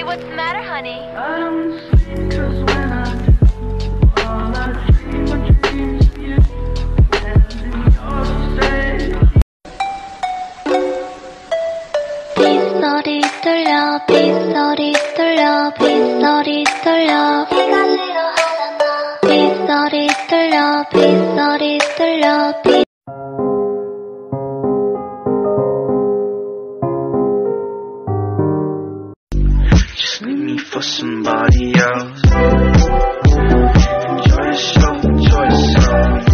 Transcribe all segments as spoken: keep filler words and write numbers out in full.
what's the matter, honey? I don't sleep 'cause when I do, all I dream of dreams of you. And in your state. 빗소리 들려 빗소리 들려 빗소리 들려 비가 싫어하잖아 빗소리 들려 빗소리 들려 빗 Just leave me for somebody else. Enjoy yourself, enjoy yourself.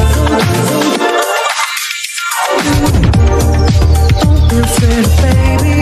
Baby